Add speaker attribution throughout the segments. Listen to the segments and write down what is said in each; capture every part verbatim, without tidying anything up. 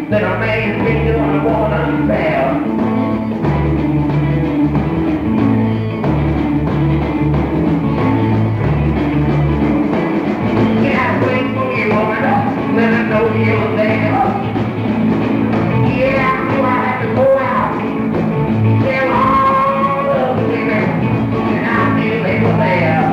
Speaker 1: that a man can do on a woman fair. Yeah, wait for you, woman, when I know you're there. Yeah, do I have to go out? Tell all the women that I knew they were there.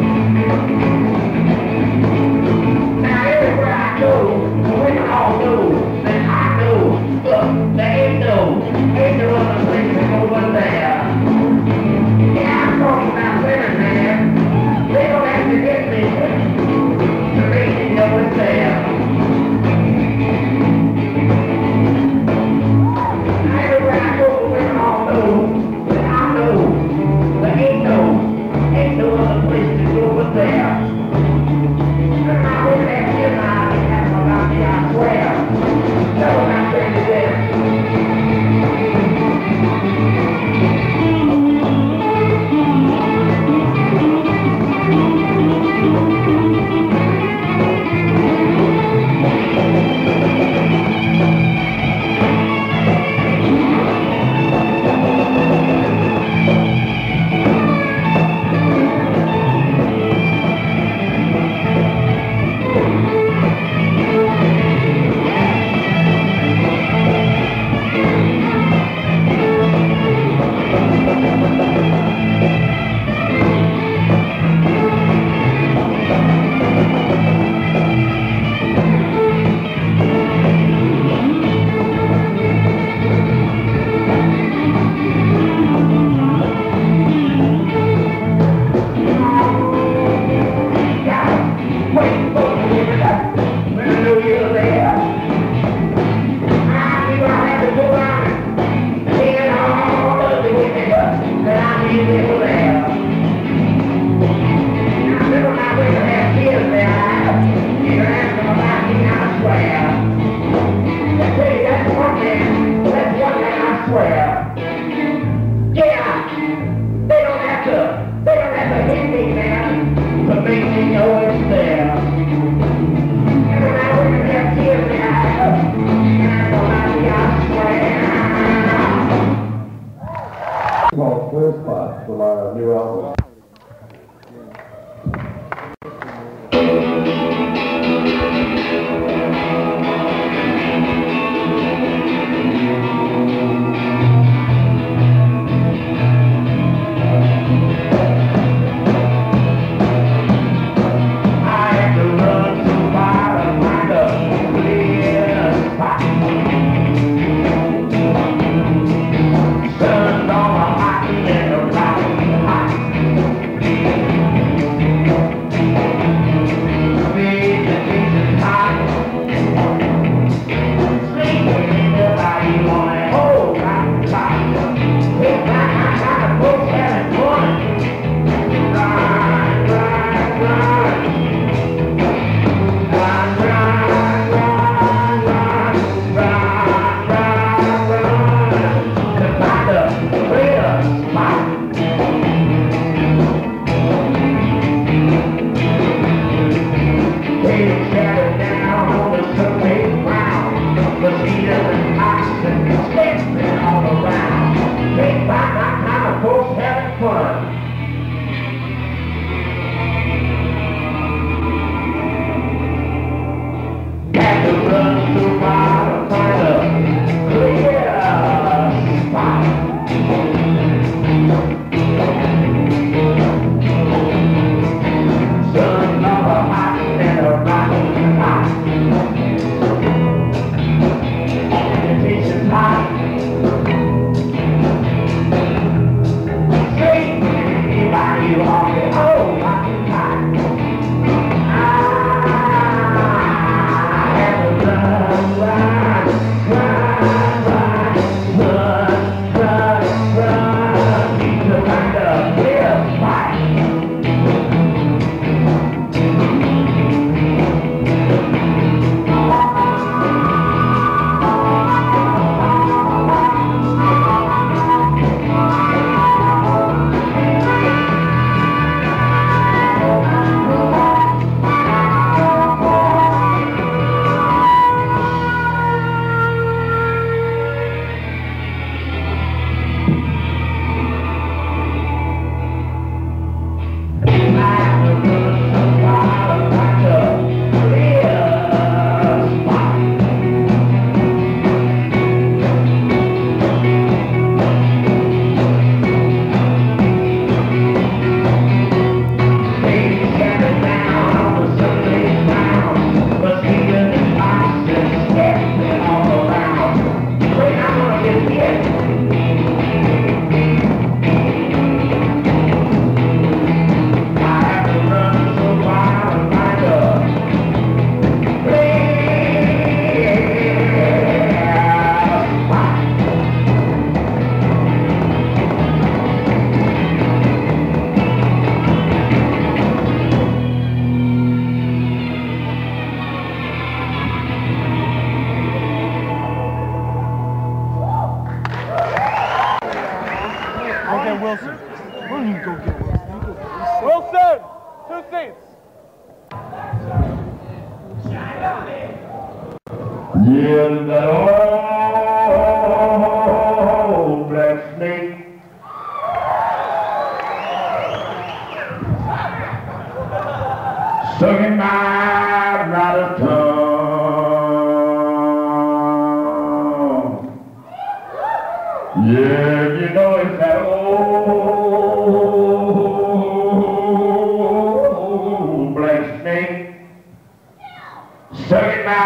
Speaker 1: Now everywhere I go, women all know that I know. Look, there ain't no, ain't no other place to go but there. Yeah, I'm talking about women, man. They don't have to get me to make me know it's there. Everywhere I go, women all know that I know. There ain't no, ain't no other place to go but there. And I would have you now, and about me, I swear. That's what I'm saying to them.
Speaker 2: Called Clear Spot from our new album.
Speaker 1: Turned on a hot and a rock, hot.
Speaker 3: get Wilson. Why don't you go get Wilson? Wilson! Two seats!
Speaker 1: Yeah, that old black snake. Sucking my brother's tongue. Yeah, you know it's that old black snake. Sucking my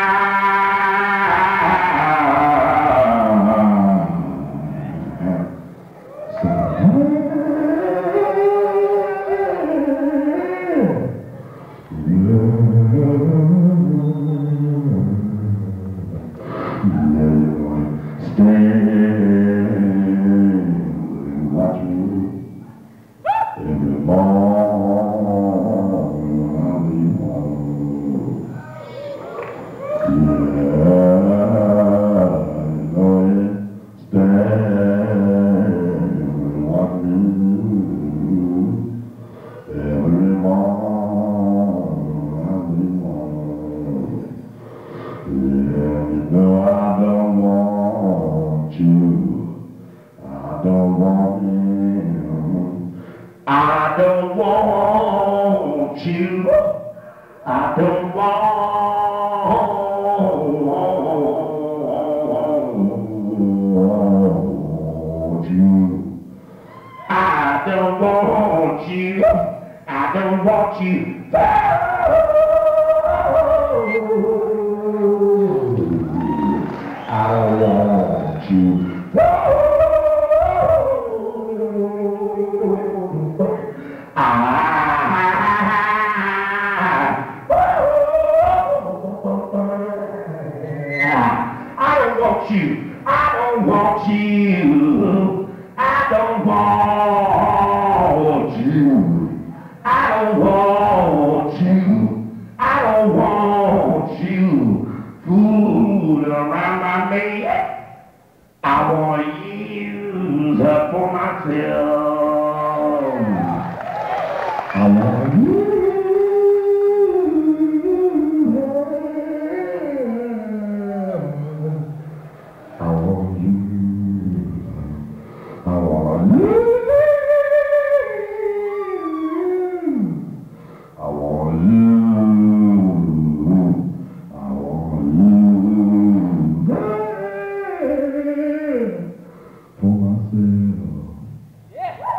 Speaker 1: I don't want you. I don't want you. I don't want you. I don't want you. I don't want you. I don't want you. I don't want you. I don't want you. I don't want you. I don't want you. Fooling around my man. I want to use her for myself. I want you. I want you. I want you. I want you. I want you. For myself. Yeah.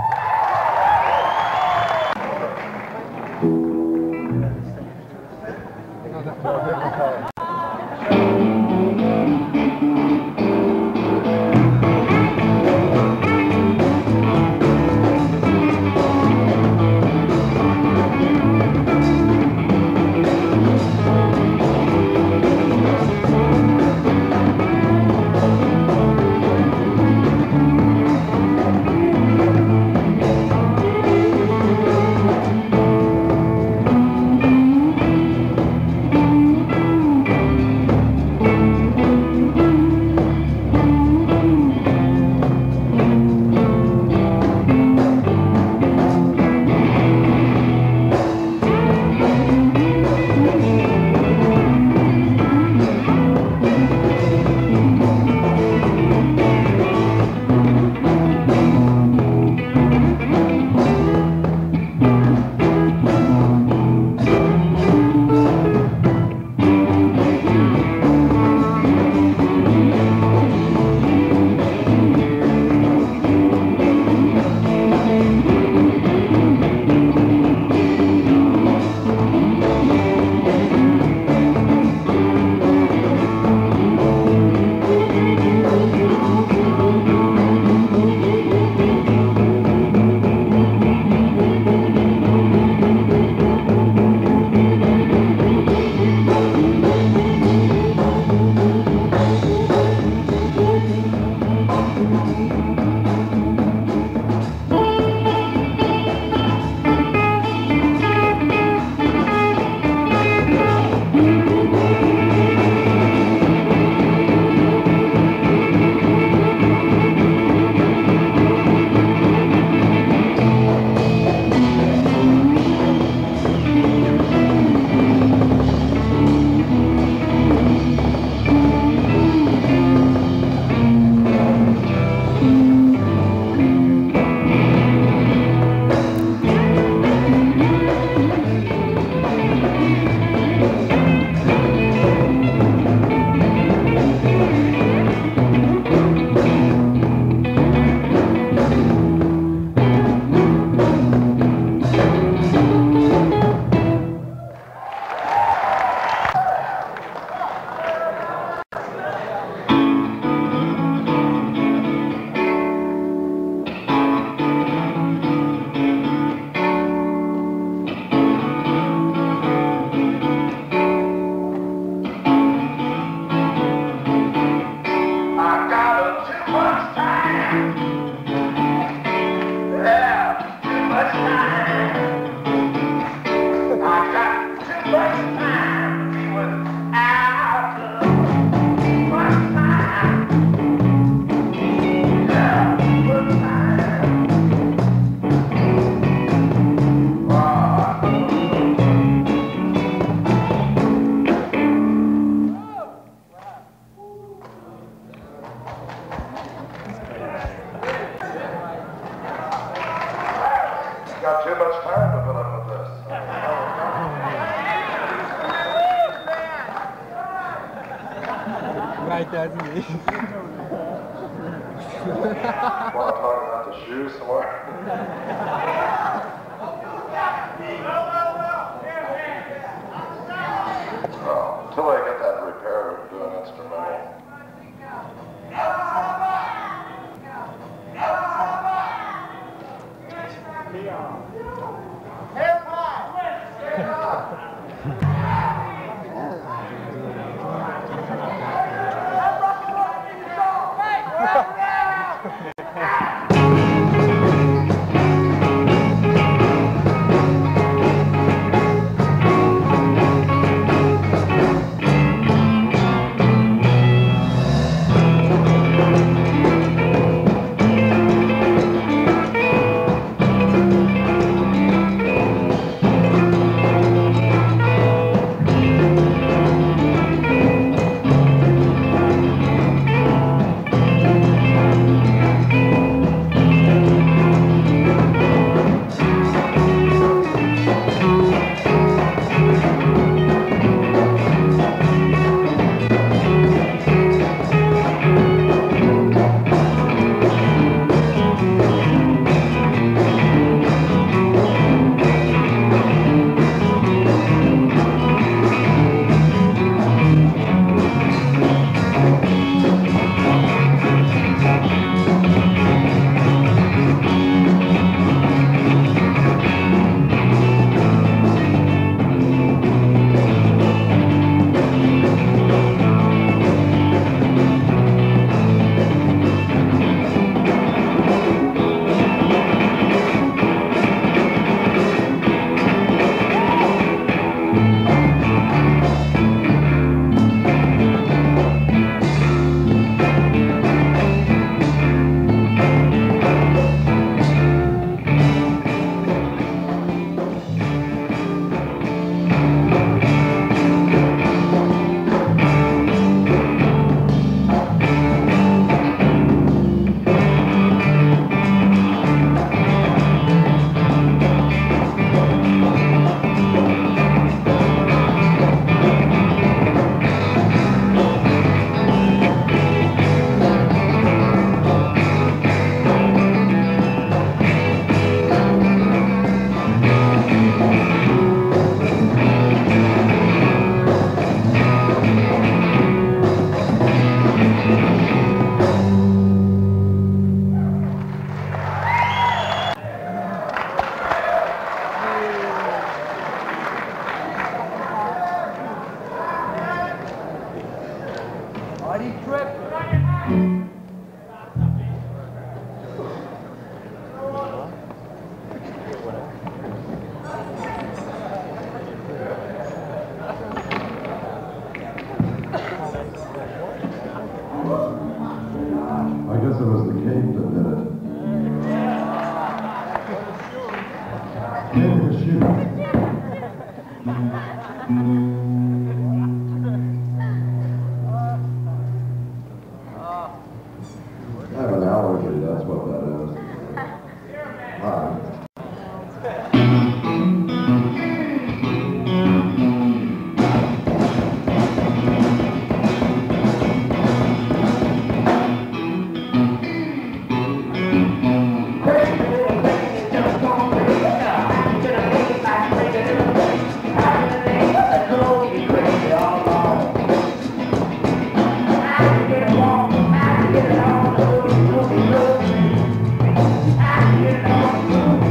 Speaker 2: Got too much time to put up with this.
Speaker 4: Right, that's me.
Speaker 2: Want to talk about the shoes some more? Well, until I get that repaired, do an instrumental. I guess it was the cake that did it. Cake was shooting. I have an allergy, that's what that is. Hi.
Speaker 1: I get it on.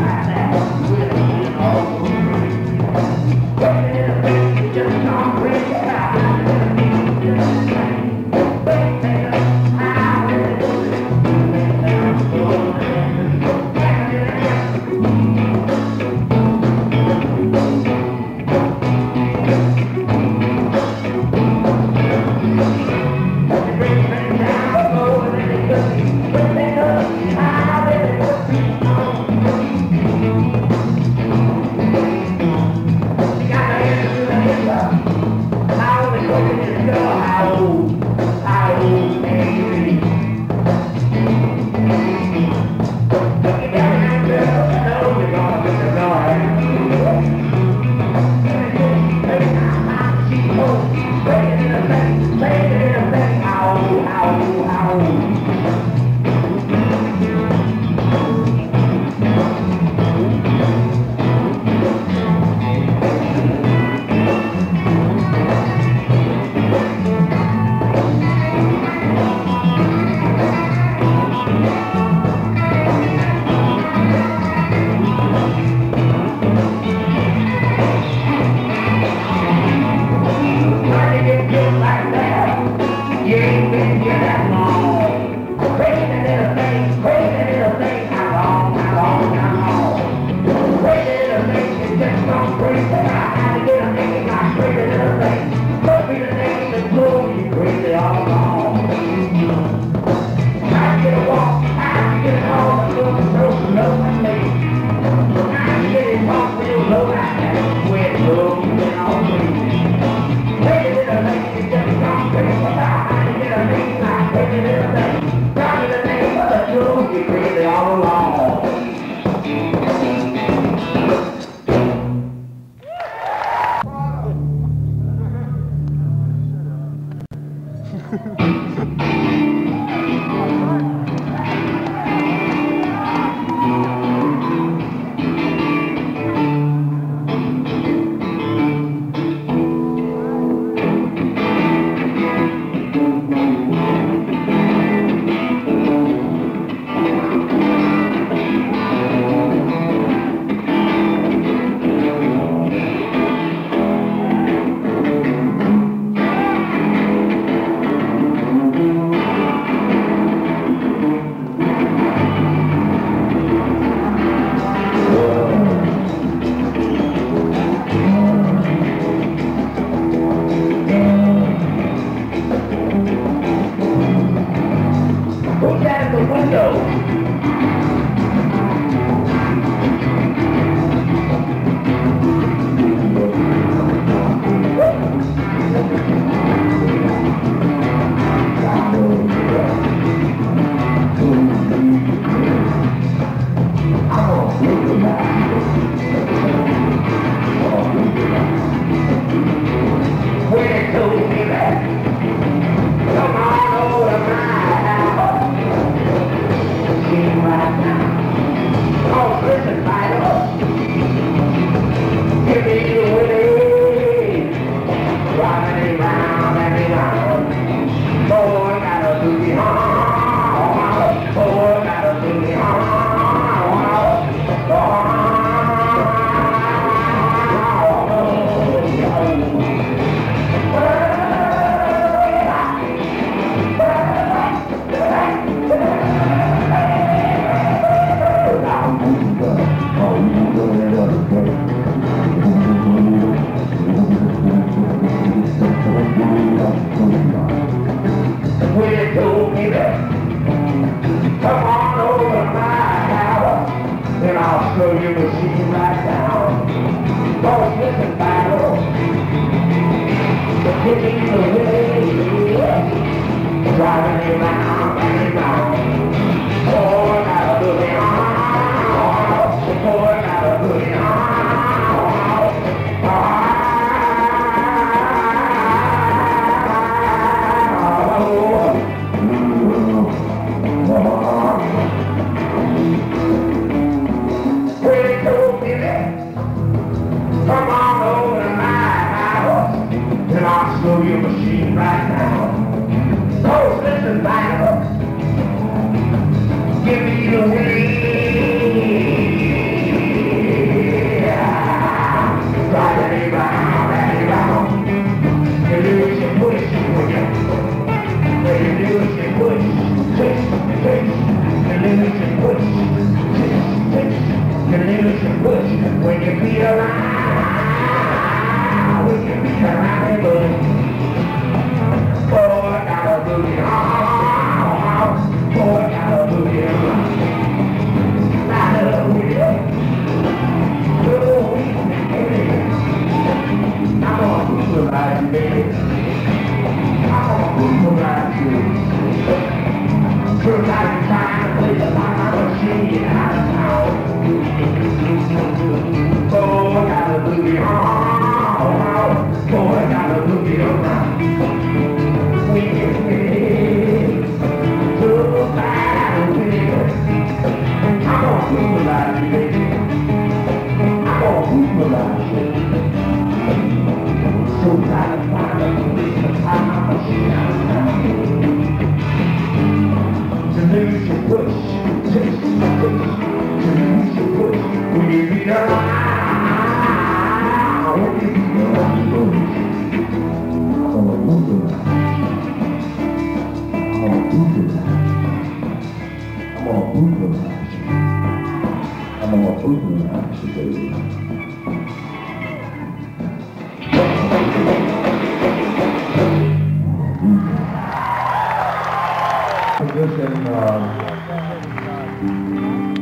Speaker 2: Position, uh,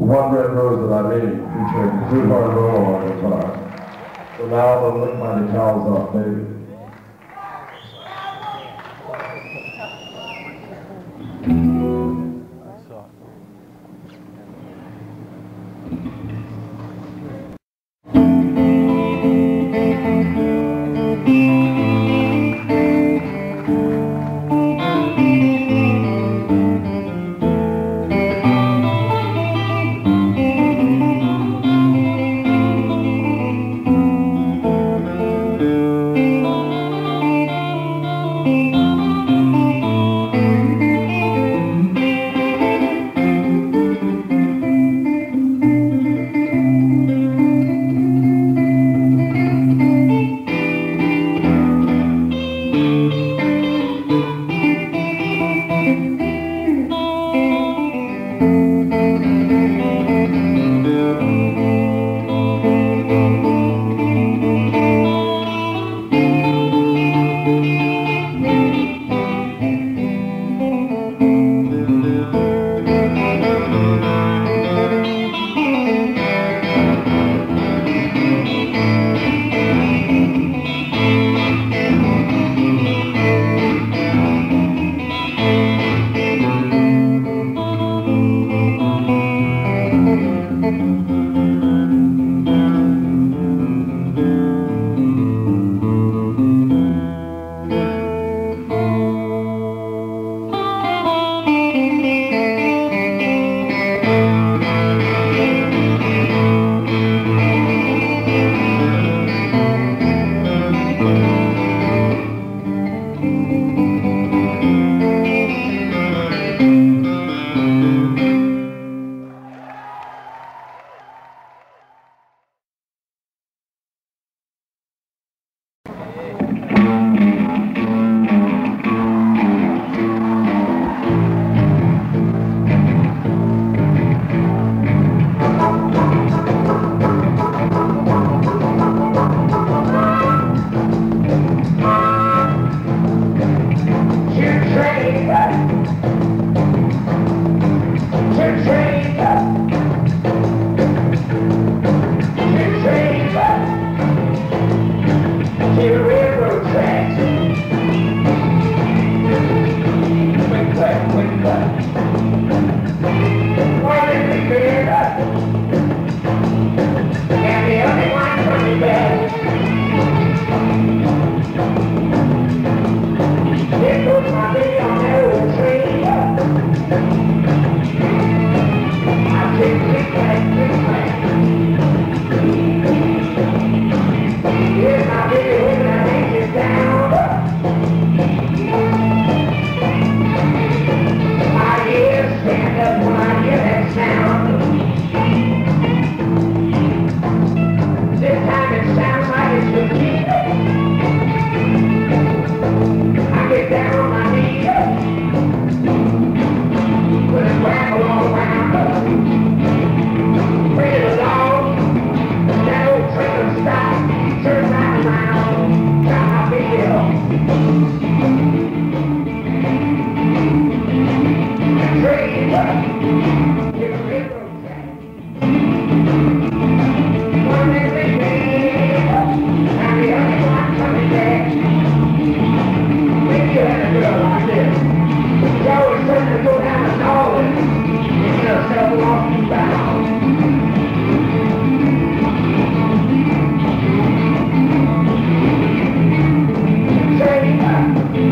Speaker 2: One Red Rose That I Made, featuring Too Hard Roll on guitar. From the album Lick My Decals Off, Baby.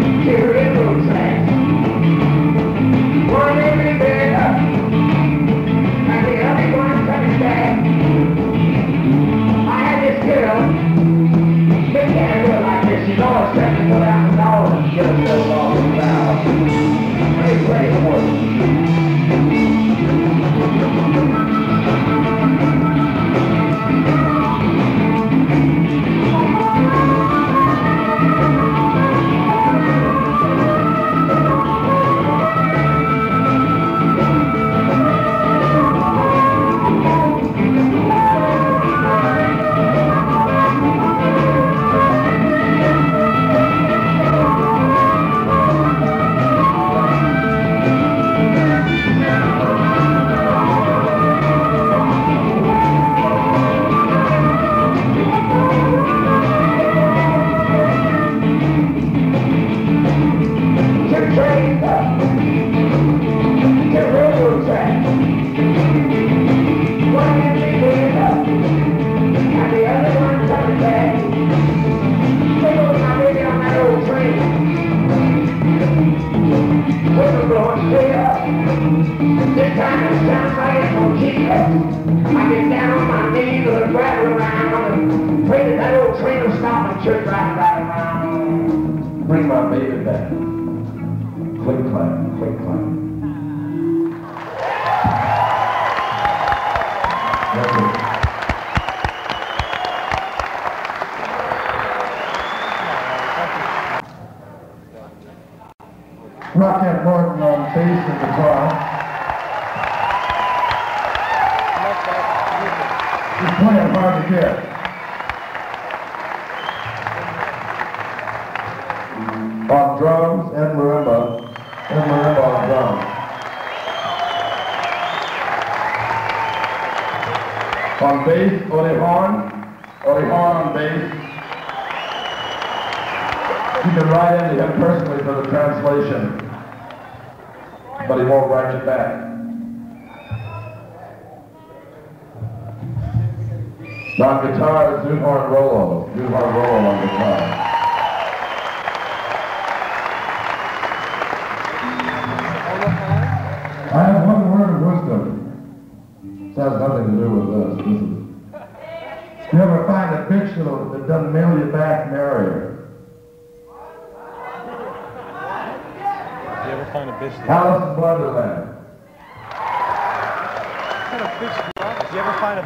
Speaker 1: One every day. time it sounds like it's gonna keep up. I get down on my knees and I grab around and pray that that old train will stop and church right right around.
Speaker 2: Bring my baby back. Click clack, click clack. That's it. Rocket Martin on bass and guitar. He's playing hard to get. On drums and marimba, and marimba on drums. On bass, Ori Horn, Ori Horn on bass. You can write into him personally for the translation, but he won't write you back. On guitar, Zunhorn Rollo, Zunhorn Rollo on guitar. I have one word of wisdom. This has nothing to do with this. This is, if you ever find a bitch that'll, that doesn't mail you back, marry her.
Speaker 3: If you ever find a bitch that...
Speaker 2: Alice in Wonderland.
Speaker 3: What kind of bitch do you want? If you ever find a...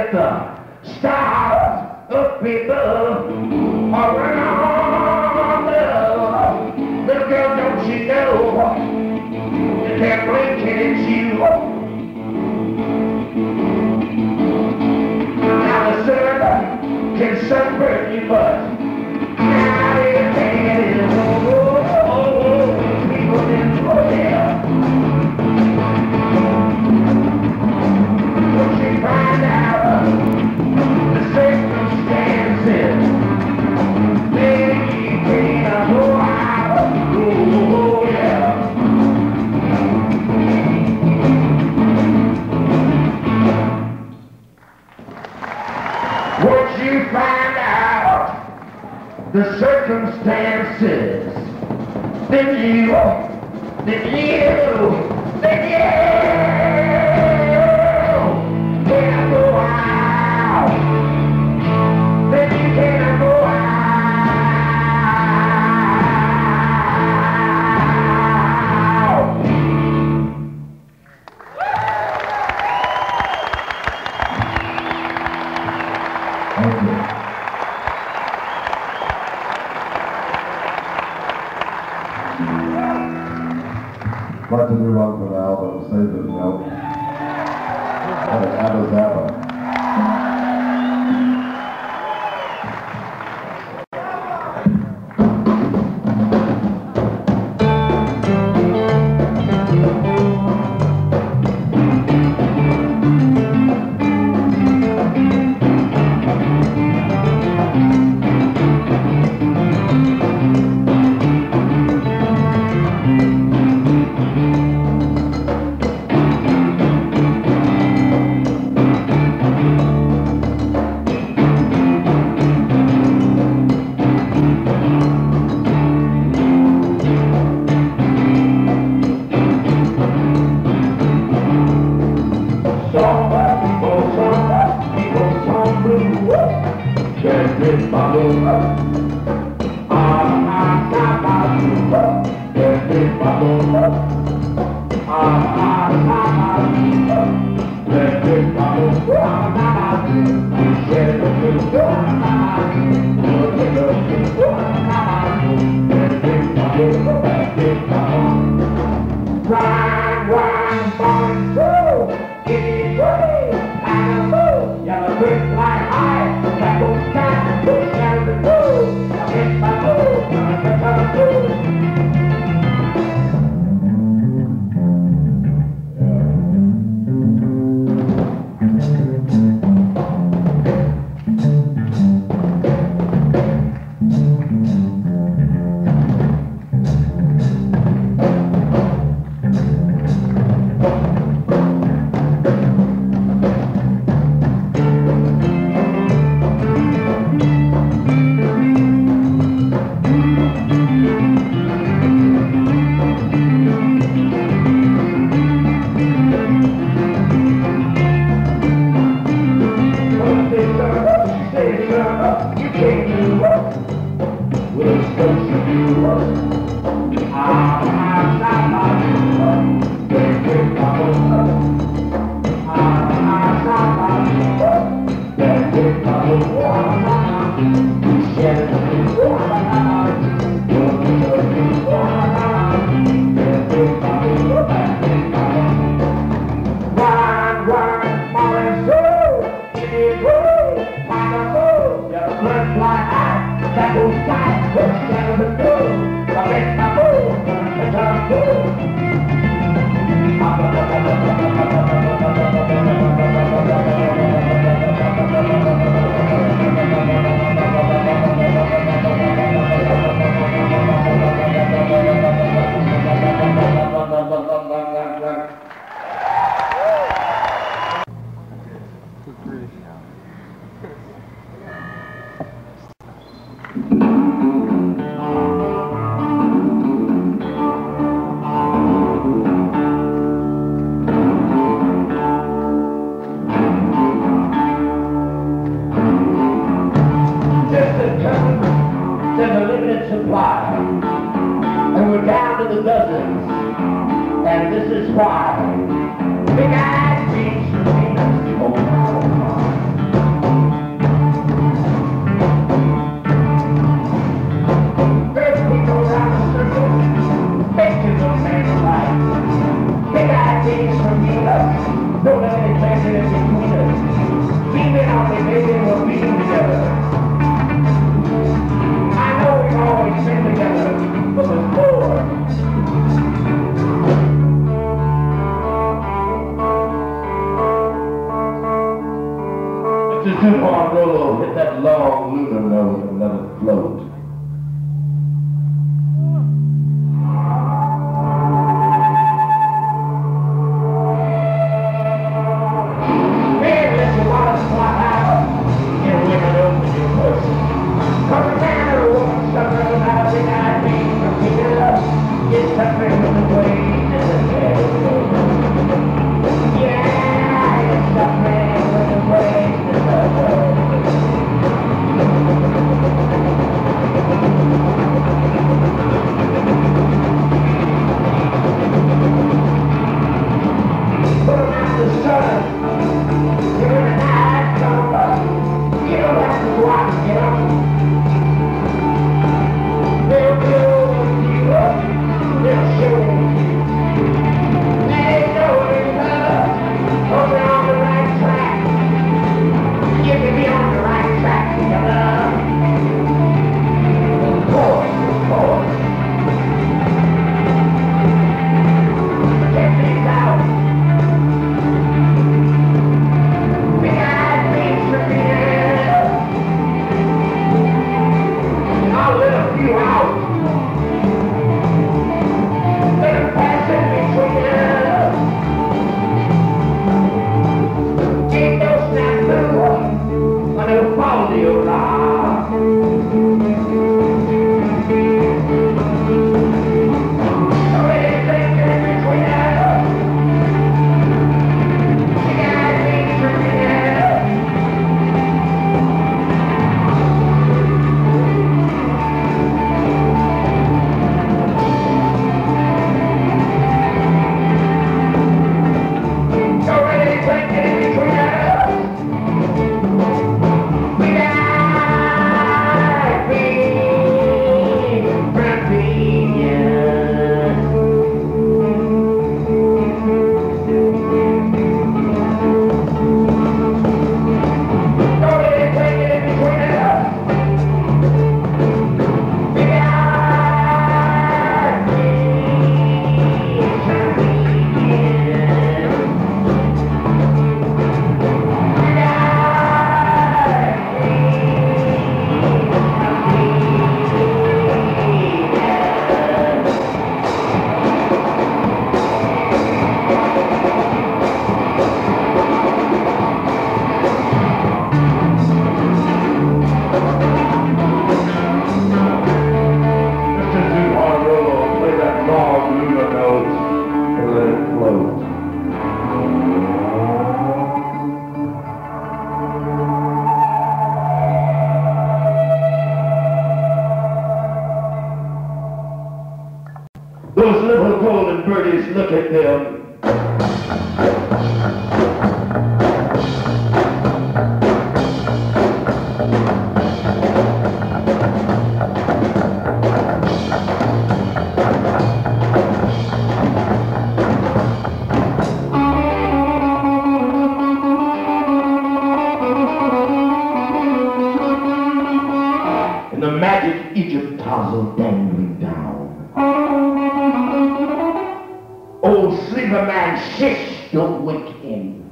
Speaker 1: with the stars up above around love. Little girl, don't you know you can't blink and it's you. Now the sun can sunburn you, but now you can't. Oh, oh, oh, people in the hotel. Once you find out the circumstances, then you can't go out. Oh, yeah. Once you find out the circumstances, then you, then you, then you can't go out. Then you can't go out.
Speaker 2: Thank you. I'd like to do one for now, but we'll save it, you know. Abba Zabba.
Speaker 1: Big eyes, big Don't let any prejudice between us. Female and baby will be together. I know we've always been together, but there's more. Mister Tupon Rolo, hit that long lunar note and let it float. Those little golden birdies, look at them. And the magic Egypt tassel dangling down. Old sleeper man, shish, don't wake him.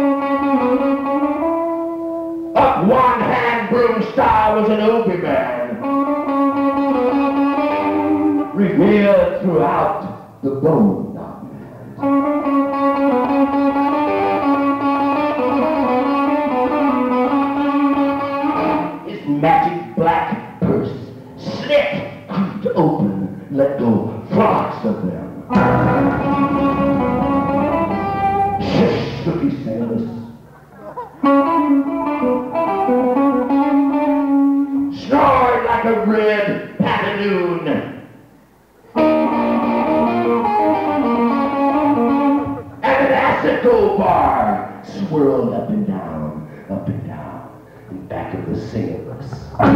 Speaker 1: Up one hand broom star was an Obi man, revered throughout the bone dark land. His magic black purse slit, creaked open, let go flocks of them. Shish, took his sailors. Snored like a red pantaloon. And an acid gold bar swirled up and down, up and down, in back of the sailors.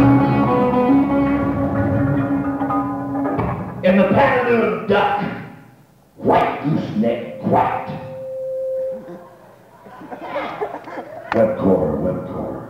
Speaker 1: In the pantaloon duck, white gooseneck quacked.
Speaker 2: Wet core, wet core.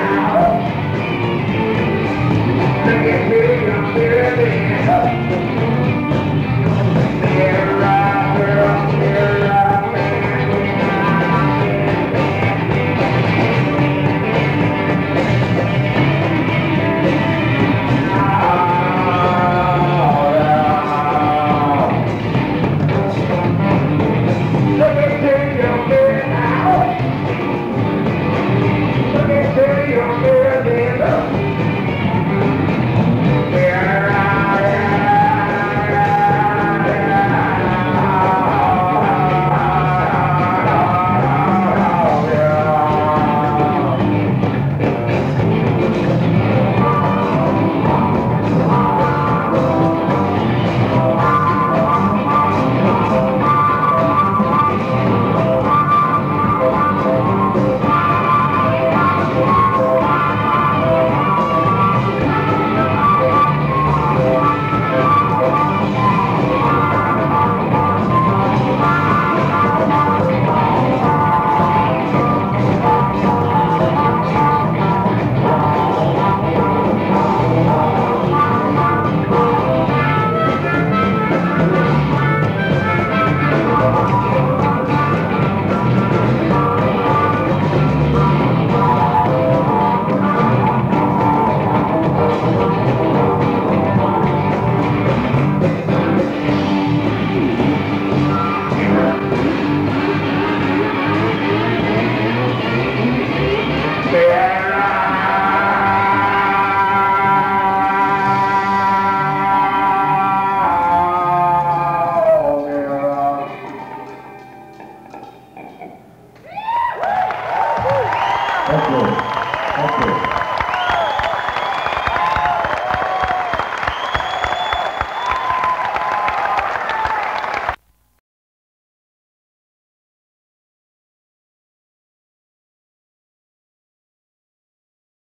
Speaker 1: Let me hear you, I'm here.